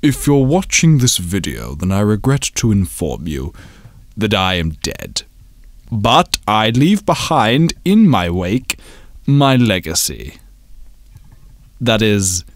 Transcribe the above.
If you're watching this video, then I regret to inform you that I am dead. But I leave behind in my wake my legacy. That is,